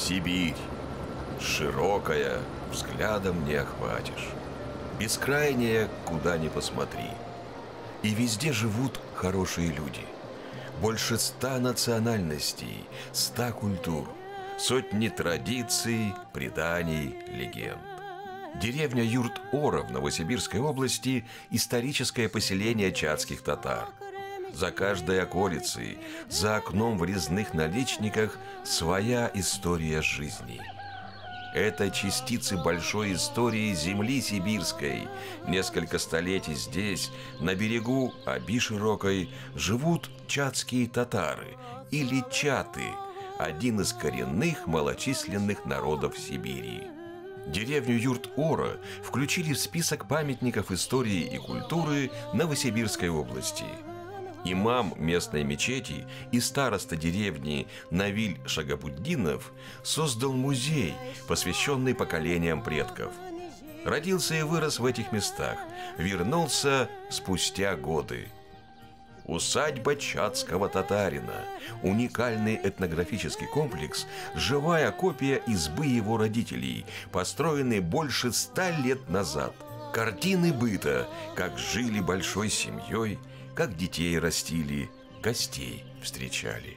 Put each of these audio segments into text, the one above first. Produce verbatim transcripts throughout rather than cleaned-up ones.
Сибирь. Широкая, взглядом не охватишь. Бескрайняя, куда ни посмотри. И везде живут хорошие люди. Больше ста национальностей, ста культур, сотни традиций, преданий, легенд. Деревня Юрт-Ора в Новосибирской области – историческое поселение чадских татар. За каждой околицей, за окном в резных наличниках своя история жизни. Это частицы большой истории земли сибирской. Несколько столетий здесь, на берегу Оби широкой, живут чадские татары или чаты, один из коренных малочисленных народов Сибири. Деревню Юрт-Ора включили в список памятников истории и культуры Новосибирской области. Имам местной мечети и староста деревни Навиль Шагабуддинов создал музей, посвященный поколениям предков. Родился и вырос в этих местах, вернулся спустя годы. Усадьба чадского татарина – уникальный этнографический комплекс, живая копия избы его родителей, построенной больше ста лет назад. Картины быта, как жили большой семьей, как детей растили, гостей встречали.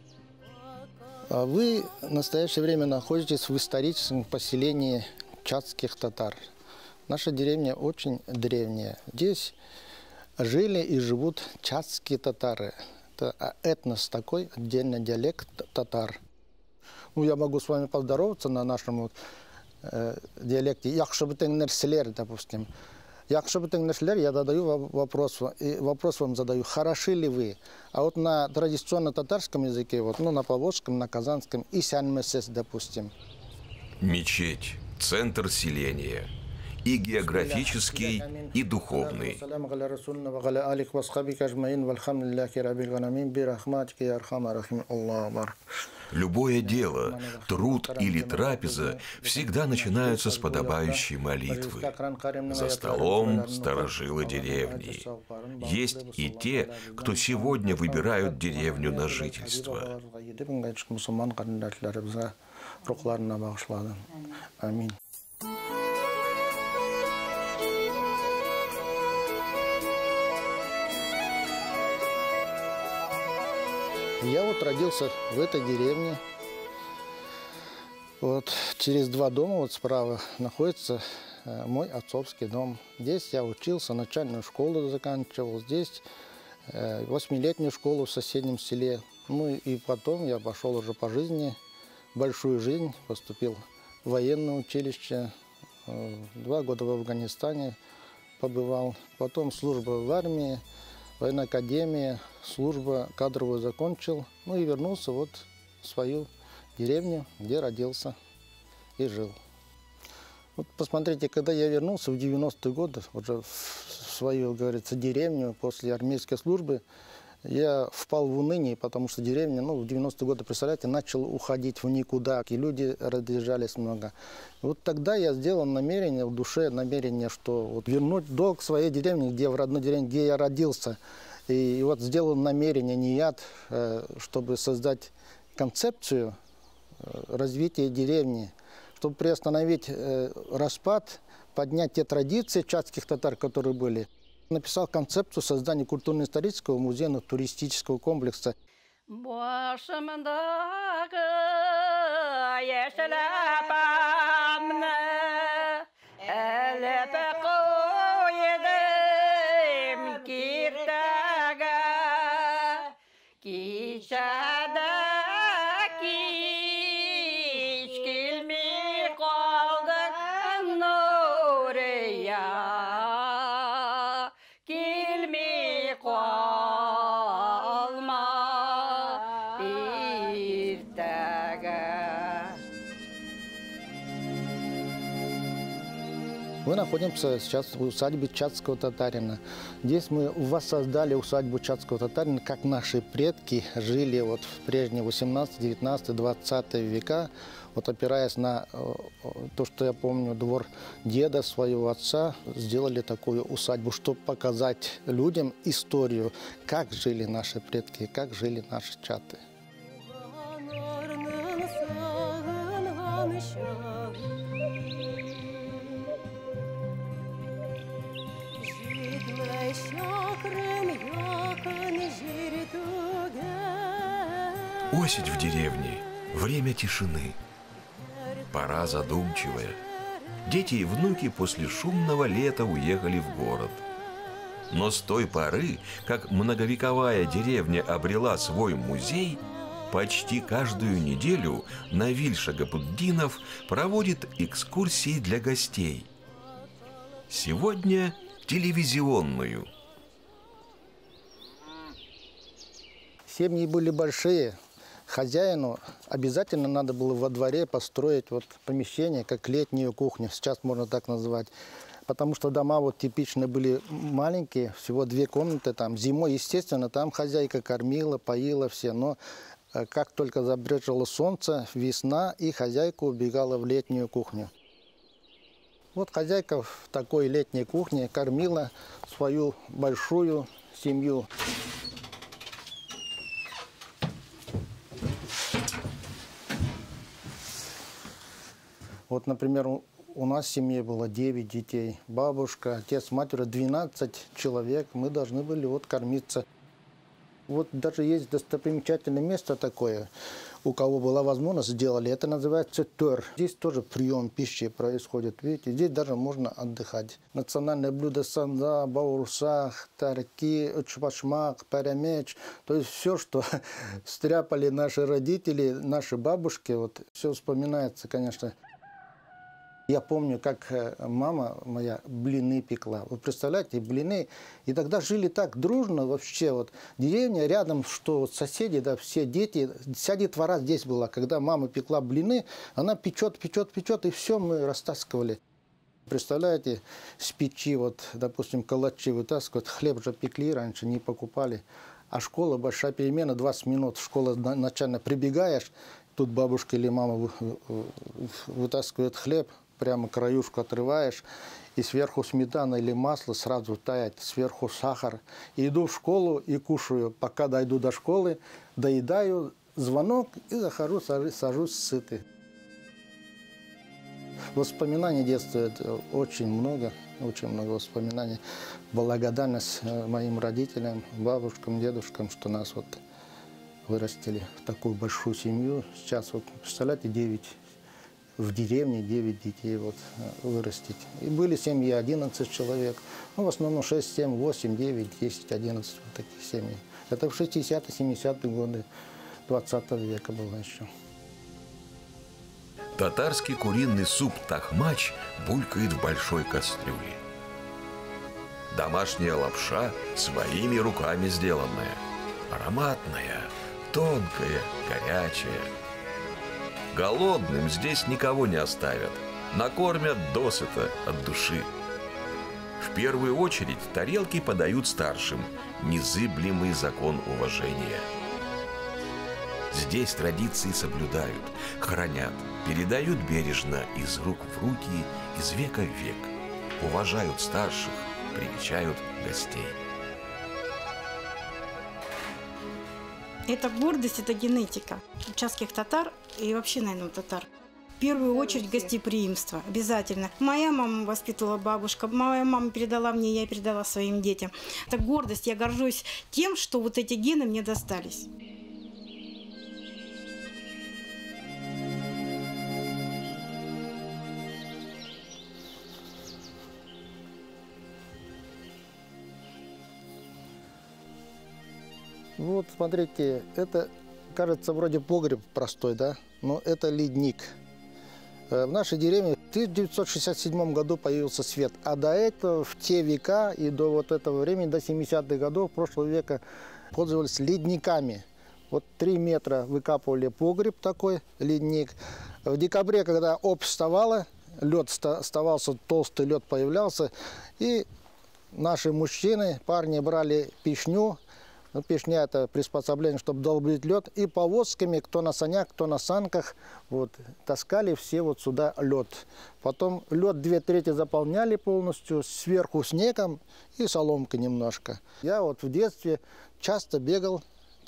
Вы в настоящее время находитесь в историческом поселении чадских татар. Наша деревня очень древняя. Здесь жили и живут чадские татары. Это этнос такой, отдельный диалект татар. Ну, я могу с вами поздороваться на нашем вот, э, диалекте. Яхшабытengнерселер, допустим. Яхшабытengнерселер, я задаю вопрос, и вопрос вам задаю, хороши ли вы? А вот на традиционно татарском языке, вот, ну, на поволжском, на казанском, и сянмесес, допустим. Мечеть – центр селения. И географический, и духовный. Любое дело, труд или трапеза всегда начинаются с подобающей молитвы. За столом старожилы деревни. Есть и те, кто сегодня выбирают деревню на жительство. Аминь. Я вот родился в этой деревне. Вот через два дома вот справа находится э, мой отцовский дом. Здесь я учился, начальную школу заканчивал. Здесь э, восьмилетнюю школу в соседнем селе. Ну и потом я пошел уже по жизни, большую жизнь, поступил в военное училище. Э, два года в Афганистане побывал. Потом служба в армии. Военная академия, служба кадровую закончил, ну и вернулся вот в свою деревню, где родился и жил. Вот посмотрите, когда я вернулся в девяностые годы, уже в свою, говорится, деревню после армейской службы, я впал в уныние, потому что деревня, ну, в девяностые годы, представляете, начала уходить в никуда, и люди разъезжались много. И вот тогда я сделал намерение, в душе намерение, что вот вернуть долг своей деревне, где в родной деревне, где я родился. И, и вот сделал намерение, ният, чтобы создать концепцию развития деревни, чтобы приостановить распад, поднять те традиции чадских татар, которые были. Написал концепцию создания культурно-исторического музейно-туристического комплекса. Мы находимся сейчас в усадьбе чадского татарина. Здесь мы воссоздали усадьбу чадского татарина, как наши предки жили вот в прежние восемнадцатый, девятнадцатый, двадцатый века. Вот опираясь на то, что я помню, двор деда, своего отца, сделали такую усадьбу, чтобы показать людям историю, как жили наши предки, как жили наши чаты. Осень в деревне – время тишины. Пора задумчивая. Дети и внуки после шумного лета уехали в город. Но с той поры, как многовековая деревня обрела свой музей, почти каждую неделю Навиль Шагабутдинов проводит экскурсии для гостей. Сегодня телевизионную. Семьи были большие. Хозяину обязательно надо было во дворе построить вот помещение, как летнюю кухню, сейчас можно так назвать. Потому что дома вот типичные были маленькие, всего две комнаты там. Зимой, естественно, там хозяйка кормила, поила все. Но как только забрежило солнце, весна, и хозяйка убегала в летнюю кухню. Вот хозяйка в такой летней кухне кормила свою большую семью. Вот, например, у нас в семье было девять детей. Бабушка, отец, матери, двенадцать человек. Мы должны были вот кормиться. Вот даже есть достопримечательное место такое, у кого была возможность, сделали. Это называется төр. Здесь тоже прием пищи происходит. Видите, здесь даже можно отдыхать. Национальное блюдо санза, баурсах, тарки, чупашмак, парамеч. То есть все, что стряпали наши родители, наши бабушки, вот все вспоминается, конечно. Я помню, как мама моя блины пекла. Вы представляете, блины. И тогда жили так дружно вообще. Вот деревня рядом, что вот соседи, да, все дети. Вся детвора здесь была. Когда мама пекла блины, она печет, печет, печет, и все мы растаскивали. Представляете, с печи, вот, допустим, калачи вытаскивают. Хлеб же пекли раньше, не покупали. А школа, большая перемена, двадцать минут. Школа начально прибегаешь, тут бабушка или мама вытаскивает хлеб. Прямо краюшку отрываешь, и сверху сметана или масло сразу тает, сверху сахар. И иду в школу и кушаю. Пока дойду до школы, доедаю, звонок и захожу, сажусь, сажусь сытый. Воспоминаний детства это очень много, очень много воспоминаний. Благодарность моим родителям, бабушкам, дедушкам, что нас вот вырастили в такую большую семью. Сейчас вот, представляете, девять. В деревне девять детей вот, вырастить. И были семьи одиннадцать человек. Ну, в основном шесть, семь, восемь, девять, десять, одиннадцать вот таких семей. Это в шестидесятые, семидесятые годы двадцатого века было еще. Татарский куриный суп тахмач булькает в большой кастрюле. Домашняя лапша своими руками сделанная. Ароматная, тонкая, горячая. Голодным здесь никого не оставят. Накормят досыта от души. В первую очередь тарелки подают старшим. Незыблемый закон уважения. Здесь традиции соблюдают, хранят, передают бережно из рук в руки, из века в век. Уважают старших, привечают гостей. Это гордость, это генетика часких татар и вообще, наверное, татар. В первую очередь гостеприимство, обязательно. Моя мама воспитывала бабушка, моя мама передала мне, я передала своим детям. Это гордость, я горжусь тем, что вот эти гены мне достались. Вот, смотрите, это, кажется, вроде погреб простой, да? Но это ледник. В нашей деревне в тысяча девятьсот шестьдесят седьмом году появился свет. А до этого, в те века и до вот этого времени, до семидесятых годов прошлого века, пользовались ледниками. Вот три метра выкапывали погреб такой, ледник. В декабре, когда опь вставала, лед оставался, толстый лед появлялся, и наши мужчины, парни брали печню. Ну, печня – это приспособление, чтобы долбить лед. И повозками, кто на санях, кто на санках, вот, таскали все вот сюда лед. Потом лед две трети заполняли полностью, сверху снегом и соломкой немножко. Я вот в детстве часто бегал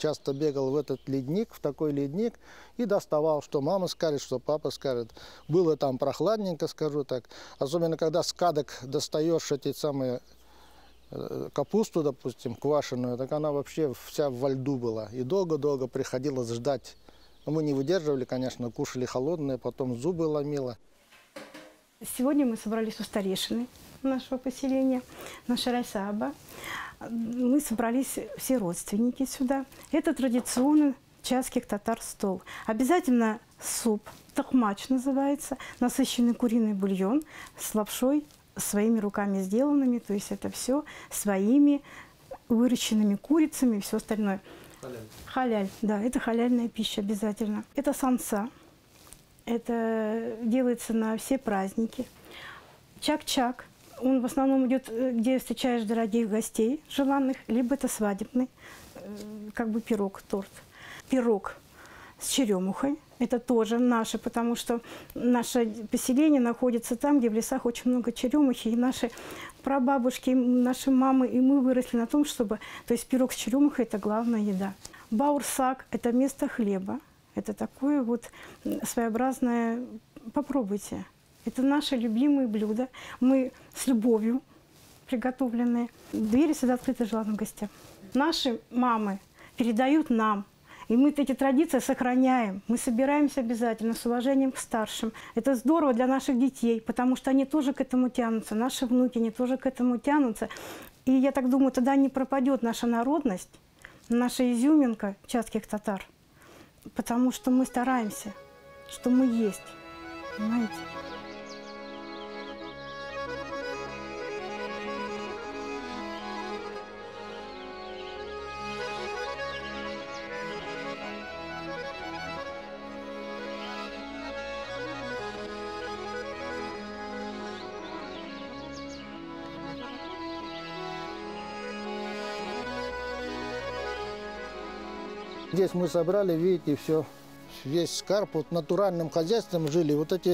часто бегал в этот ледник, в такой ледник, и доставал, что мама скажет, что папа скажет. Было там прохладненько, скажу так. Особенно, когда с кадок достаешь эти самые капусту, допустим, квашеную, так она вообще вся во льду была. И долго-долго приходилось ждать. Но мы не выдерживали, конечно, кушали холодное, потом зубы ломило. Сегодня мы собрались у старейшины нашего поселения, наша Райсаба. Мы собрались все родственники сюда. Это традиционный часких татар стол. Обязательно суп, тахмач называется, насыщенный куриный бульон с лапшой, своими руками сделанными, то есть это все своими выращенными курицами и все остальное. Халяль. Халяль, да, это халяльная пища обязательно. Это самса, это делается на все праздники. Чак-чак, он в основном идет, где встречаешь дорогих гостей, желанных, либо это свадебный, как бы пирог, торт. Пирог с черемухой. Это тоже наше, потому что наше поселение находится там, где в лесах очень много черемухи. И наши прабабушки, наши мамы, и мы выросли на том, чтобы... То есть пирог с черемухой – это главная еда. Баурсак – это место хлеба. Это такое вот своеобразное... Попробуйте. Это наши любимые блюда. Мы с любовью приготовленные. Двери всегда открыты желанным гостям. Наши мамы передают нам. И мы эти традиции сохраняем. Мы собираемся обязательно с уважением к старшим. Это здорово для наших детей, потому что они тоже к этому тянутся. Наши внуки, они тоже к этому тянутся. И я так думаю, тогда не пропадет наша народность, наша изюминка часких татар. Потому что мы стараемся, что мы есть. Понимаете? Здесь мы собрали, видите, все, весь скарб. Вот натуральным хозяйством жили. Вот эти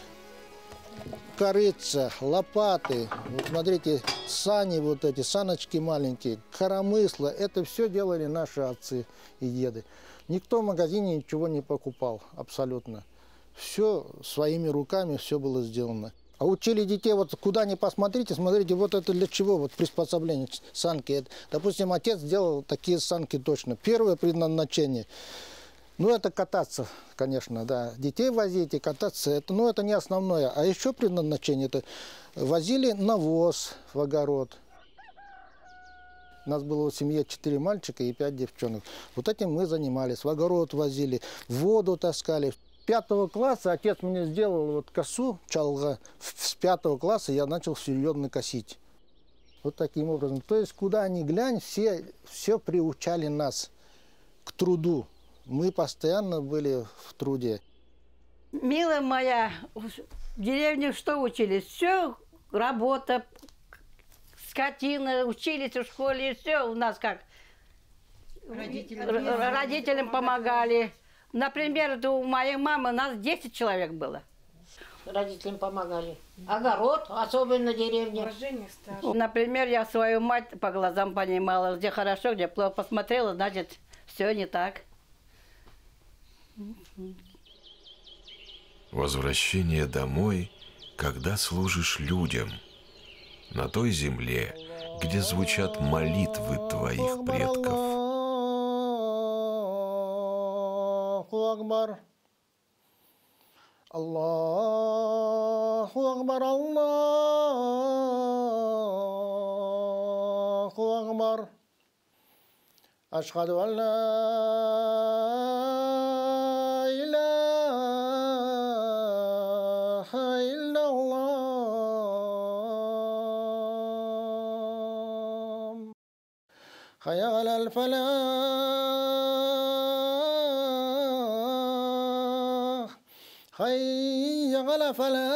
корыца, лопаты, вот смотрите, сани вот эти, саночки маленькие, коромысла. Это все делали наши отцы и деды. Никто в магазине ничего не покупал, абсолютно. Все своими руками, все было сделано. А учили детей, вот куда ни посмотрите, смотрите, вот это для чего, вот приспособление, санки. Это, допустим, отец сделал такие санки точно. Первое предназначение, ну это кататься, конечно, да. Детей возить и кататься, это, ну это не основное. А еще предназначение, это возили навоз в огород. У нас было в семье четыре мальчика и пять девчонок. Вот этим мы занимались, в огород возили, воду таскали. Пятого класса отец мне сделал вот косу, чалга. С пятого класса я начал серьезно косить. Вот таким образом. То есть, куда ни глянь, все, все приучали нас к труду. Мы постоянно были в труде. Милая моя, в деревне что учились? Все, работа, скотина, учились в школе, все у нас как. Родителям, Родителям помогали. Например, у моей мамы у нас десять человек было. Родителям помогали. Огород, особенно деревня. Например, я свою мать по глазам понимала, где хорошо, где плохо. Посмотрела, значит, все не так. Возвращение домой, когда служишь людям, на той земле, где звучат молитвы твоих предков. Акбар. Аллаху Акбар, Аллаху Акбар. Ашхаду ан ла илляха илляллах. Хайя алал фалах. Хайя алал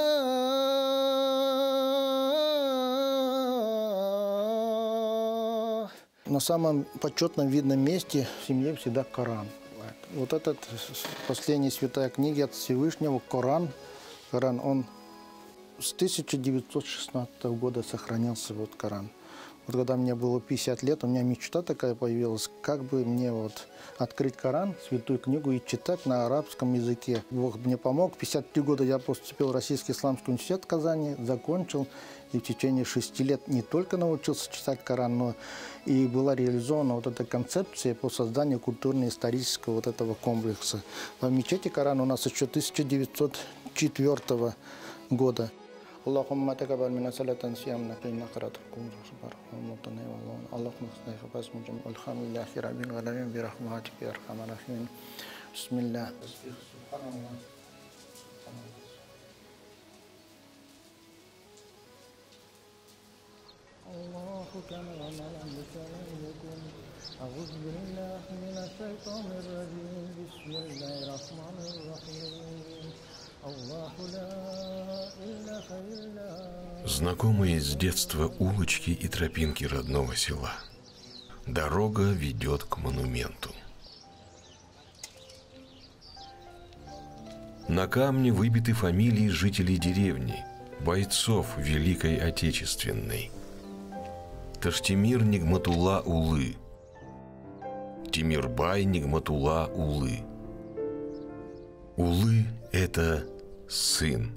фалах. На самом почетном видном месте в семье всегда Коран. Вот этот последняя святая книга от Всевышнего, Коран, Коран, он с тысяча девятьсот шестнадцатого года сохранился, вот Коран. Вот когда мне было пятьдесят лет, у меня мечта такая появилась, как бы мне вот открыть Коран, святую книгу, и читать на арабском языке. Бог мне помог. В пятьдесят три года я поступил в Российский исламский университет в Казани, закончил. И в течение шести лет не только научился читать Коран, но и была реализована вот эта концепция по созданию культурно-исторического вот этого комплекса. В мечети Коран у нас еще тысяча девятьсот четвёртого года. اللهم تقبل منا صلاة صيامنا فإنك قرأتكم صبر ومطنع والله اللهم اصلح فاس من جميع الحمد لله رب العالمين برحمتك يا أرحم الراحمين بسم الله سبحان الله الله كما أمرك لكم أعوذ بالله من الشيطان الرجيم بسم الله الرحمن الرحيم الله لا إله إلا. Знакомые с детства улочки и тропинки родного села. Дорога ведет к монументу. На камне выбиты фамилии жителей деревни, бойцов Великой Отечественной. Таштимир Нигматулла Улы, Тимирбай Нигматулла Улы. Улы – это сын.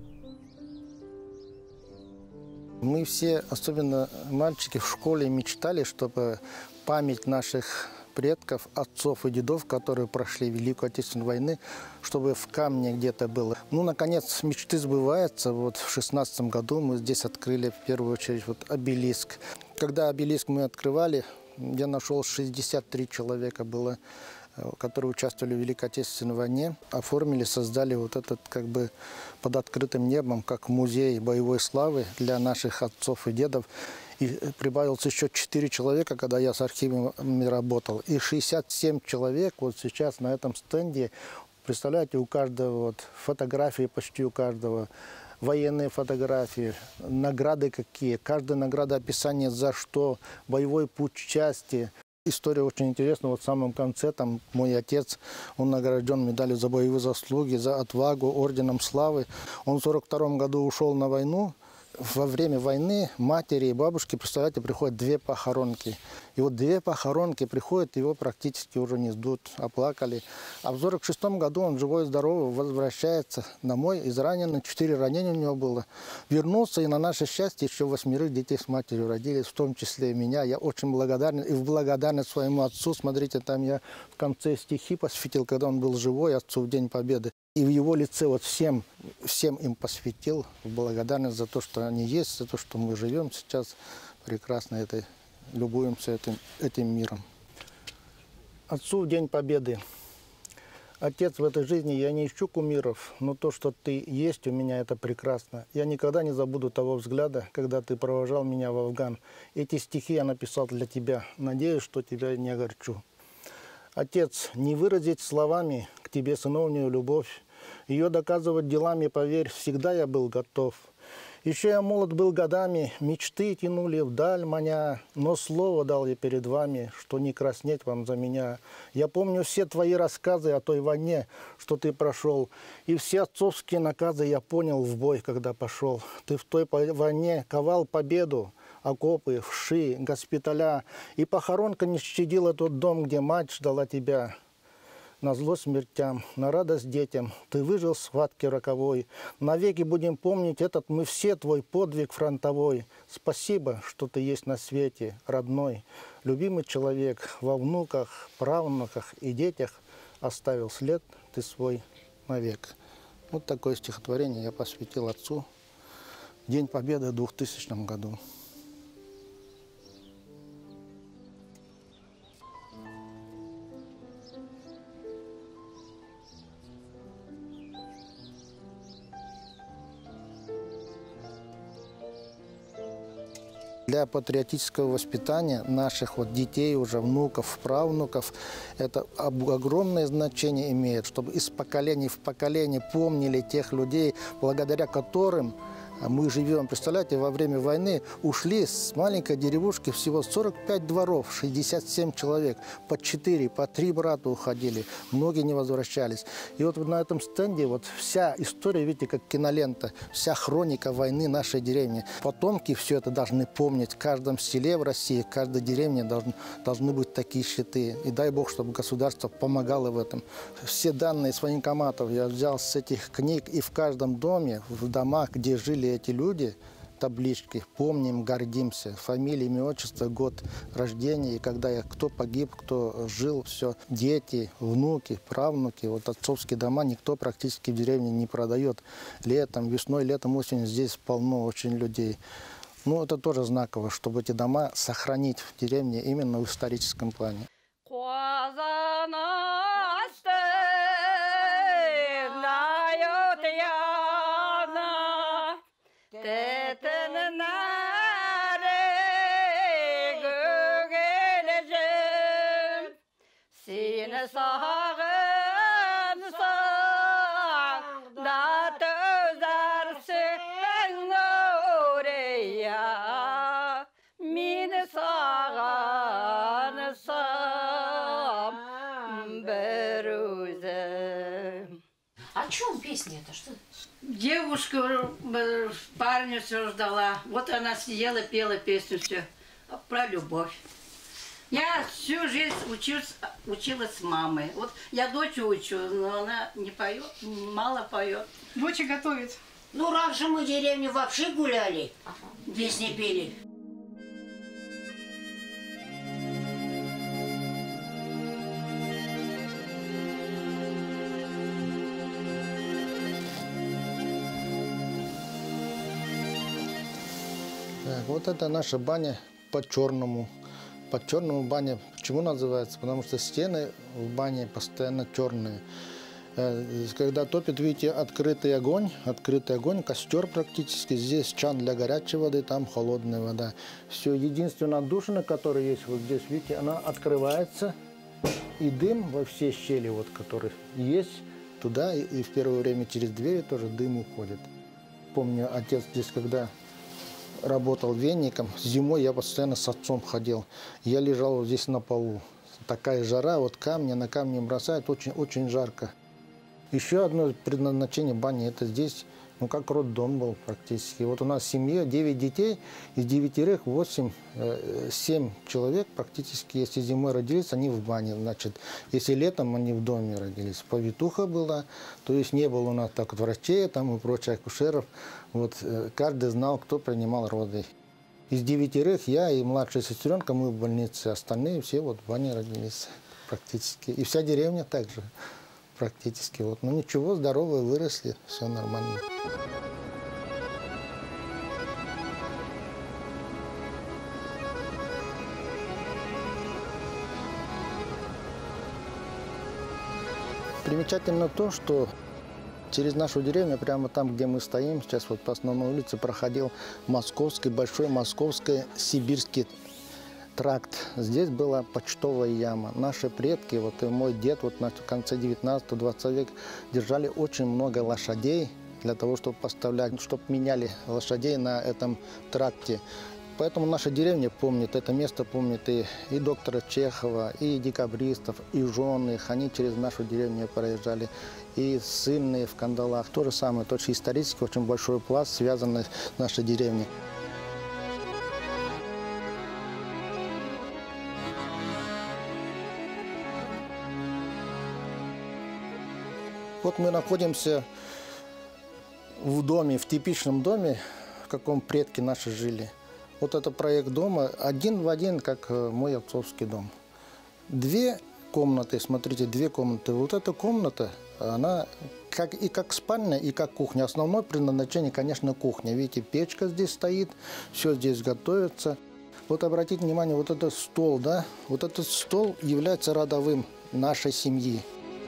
Мы все, особенно мальчики, в школе мечтали, чтобы память наших предков, отцов и дедов, которые прошли Великую Отечественную войну, чтобы в камне где-то было. Ну, наконец, мечты сбываются. Вот в шестнадцатом году мы здесь открыли в первую очередь вот обелиск. Когда обелиск мы открывали, я нашел шестьдесят три человека было, которые участвовали в Великой Отечественной войне, оформили, создали вот этот как бы под открытым небом, как музей боевой славы для наших отцов и дедов. И прибавилось еще четыре человека, когда я с архивами работал. И шестьдесят семь человек вот сейчас на этом стенде. Представляете, у каждого вот фотографии, почти у каждого, военные фотографии, награды какие. Каждая награда, описание за что, боевой путь части. История очень интересна. Вот в самом конце там мой отец, он награжден медалью за боевые заслуги, за отвагу, орденом славы. Он в сорок втором году ушел на войну. Во время войны матери и бабушки, представляете, приходят две похоронки. И вот две похоронки приходят, его практически уже не ждут, оплакали. А в сорок шестом году он живой и здоровый возвращается домой, израненный, четыре ранения у него было. Вернулся, и на наше счастье еще восьмерых детей с матерью родились, в том числе и меня. Я очень благодарен. И в благодарность своему отцу, смотрите, там я в конце стихи посвятил, когда он был живой, отцу в День Победы. И в его лице вот всем, всем им посвятил в благодарность за то, что они есть, за то, что мы живем сейчас прекрасно, этой, любуемся этим, этим миром. Отцу в День Победы. Отец, в этой жизни я не ищу кумиров, но то, что ты есть у меня, это прекрасно. Я никогда не забуду того взгляда, когда ты провожал меня в Афган. Эти стихи я написал для тебя. Надеюсь, что тебя не огорчу. Отец, не выразить словами к тебе сыновнюю любовь. Ее доказывать делами, поверь, всегда я был готов. Еще я молод был годами, мечты тянули вдаль маня, но слово дал я перед вами, что не краснеть вам за меня. Я помню все твои рассказы о той войне, что ты прошел, и все отцовские наказы я понял в бой, когда пошел. Ты в той войне ковал победу, окопы, вши, госпиталя, и похоронка не щадила тот дом, где мать ждала тебя. На зло смертям, на радость детям, ты выжил в схватке роковой. Навеки будем помнить этот мы все твой подвиг фронтовой. Спасибо, что ты есть на свете, родной. Любимый человек, во внуках, правнуках и детях оставил след ты свой навек. Вот такое стихотворение я посвятил отцу в День Победы в двухтысячном году. Для патриотического воспитания наших вот детей, уже внуков, правнуков, это огромное значение имеет, чтобы из поколения в поколение помнили тех людей, благодаря которым А мы живем, представляете, во время войны ушли с маленькой деревушки всего сорок пять дворов, шестьдесят семь человек, по четыре, по три брата уходили, многие не возвращались. И вот на этом стенде вот вся история, видите, как кинолента, вся хроника войны нашей деревни. Потомки все это должны помнить. В каждом селе в России, в каждой деревне должны, должны быть такие щиты. И дай Бог, чтобы государство помогало в этом. Все данные с военкоматов я взял с этих книг, и в каждом доме, в домах, где жили эти люди, таблички, помним, гордимся, фамилия, имя, отчество, год рождения, и когда я, кто погиб, кто жил, все, дети, внуки, правнуки, вот отцовские дома никто практически в деревне не продает. Летом, весной, летом, осенью здесь полно очень людей. Ну, это тоже знаково, чтобы эти дома сохранить в деревне именно в историческом плане. О чем песня-то? Что? Девушка парня все ждала. Вот она сидела, пела песню все про любовь. Я всю жизнь училась, училась с мамой. Вот я дочь учу, но она не поет, мало поет. Дочь готовит. Ну, раньше мы в деревне вообще гуляли, песни пели. Так, вот это наша баня по-черному. По-черному баня. Почему называется? Потому что стены в бане постоянно черные. Когда топит, видите, открытый огонь, открытый огонь, костер практически. Здесь чан для горячей воды, там холодная вода. Все, единственная отдушина, которая есть вот здесь, видите, она открывается. И дым во все щели, вот, которые есть, туда и, и в первое время через двери тоже дым уходит. Помню, отец здесь, когда работал веником, зимой я постоянно с отцом ходил. Я лежал вот здесь на полу. Такая жара, вот камни на камни бросают, очень, очень жарко. Еще одно предназначение бани, это здесь, ну как роддом был практически. Вот у нас семья, девять детей, из девятерых восемь, семь человек практически, если зимой родились, они в бане. Значит, если летом, они в доме родились. Повитуха была, то есть не было у нас так вот врачей там и прочих акушеров. Вот каждый знал, кто принимал роды. Из девятерых я и младшая сестренка, мы в больнице, остальные все вот в бане родились практически. И вся деревня также. Практически. Вот. Ну ничего, здоровые, выросли, все нормально. Примечательно то, что через нашу деревню, прямо там, где мы стоим, сейчас вот по основной улице проходил московский, большой московский сибирский тракт. Здесь была почтовая яма. Наши предки, вот и мой дед, вот на конце девятнадцатого-двадцатого века держали очень много лошадей для того, чтобы поставлять, чтобы меняли лошадей на этом тракте. Поэтому наша деревня помнит, это место помнит и, и доктора Чехова, и декабристов, и жены их. Они через нашу деревню проезжали. И сынные в кандалах. То же самое, тоже исторически очень большой пласт, связанный с нашей деревней. Вот мы находимся в доме, в типичном доме, в каком предки наши жили. Вот это проект дома один в один, как мой отцовский дом. Две комнаты, смотрите, две комнаты. Вот эта комната, она как, и как спальня, и как кухня. Основное предназначение, конечно, кухня. Видите, печка здесь стоит, все здесь готовится. Вот обратите внимание, вот этот стол, да, вот этот стол является родовым нашей семьи.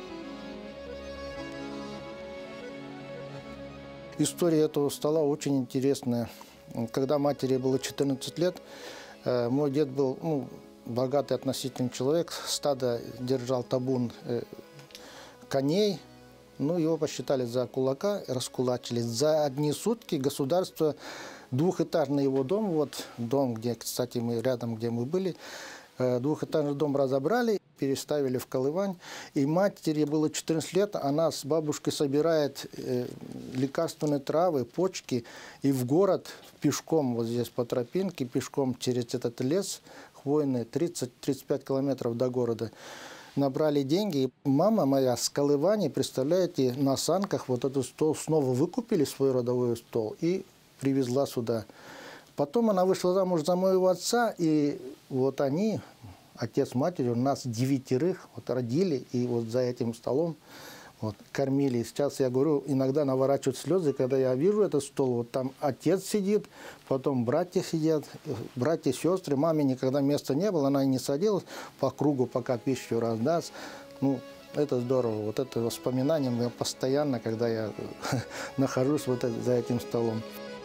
История этого стола очень интересная. Когда матери было четырнадцать лет, мой дед был ну, богатый относительно человек, стадо держал табун коней, Ну, его посчитали за кулака, раскулачили. За одни сутки государство, двухэтажный его дом, вот дом, где, кстати, мы рядом, где мы были, двухэтажный дом разобрали, переставили в Колывань. И матери было четырнадцать лет, она с бабушкой собирает э, лекарственные травы, почки, и в город пешком, вот здесь по тропинке, пешком через этот лес хвойный, тридцать-тридцать пять километров до города. Набрали деньги. Мама моя с Колывани, представляете, на санках вот этот стол снова выкупили, свой родовой стол, и привезла сюда. Потом она вышла замуж за моего отца, и вот они, отец с матерью, нас девятерых вот родили, и вот за этим столом вот, кормили. Сейчас я говорю, иногда наворачивают слезы, когда я вижу этот стол, вот там отец сидит, потом братья сидят, братья, сестры, маме никогда места не было, она и не садилась по кругу, пока пищу раздаст. Ну, это здорово, вот это воспоминание у меня постоянно, когда я нахожусь вот за этим столом.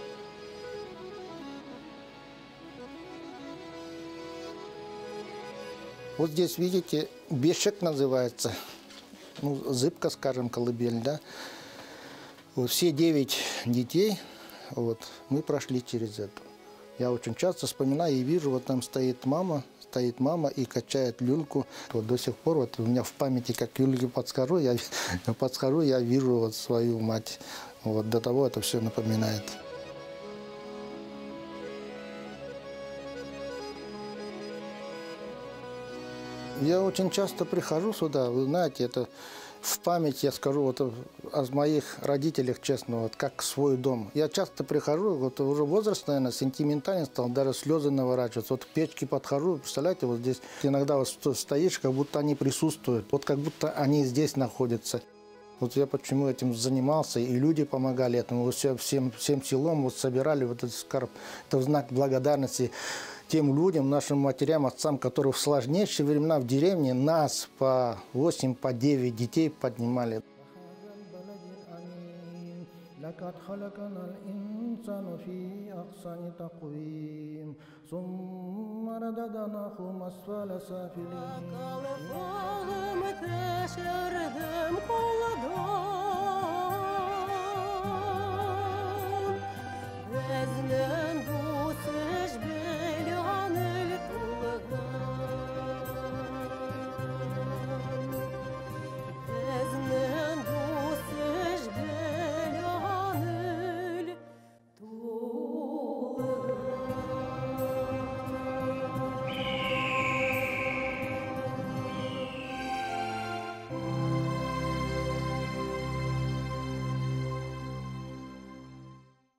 Вот здесь, видите, бешек называется, ну, зыбка, скажем, колыбель, да. Вот все девять детей, вот, мы прошли через это. Я очень часто вспоминаю и вижу, вот там стоит мама, стоит мама и качает люльку. Вот до сих пор вот у меня в памяти, как люльки подскажу, я подскажу, я вижу вот свою мать. Вот до того это все напоминает. Я очень часто прихожу сюда, вы знаете, это в память, я скажу, вот о моих родителях, честно, вот как свой дом. Я часто прихожу, вот уже возраст, наверное, сентиментальный стал, даже слезы наворачиваются. Вот к печке подхожу, представляете, вот здесь иногда вот стоишь, как будто они присутствуют, вот как будто они здесь находятся. Вот я почему этим занимался, и люди помогали этому, вот всем, всем селом вот собирали вот этот скарб. Это в знак благодарности тем людям, нашим матерям, отцам, которые в сложнейшие времена в деревне нас по восемь, по девять детей поднимали. Bakalım teşerdim kolda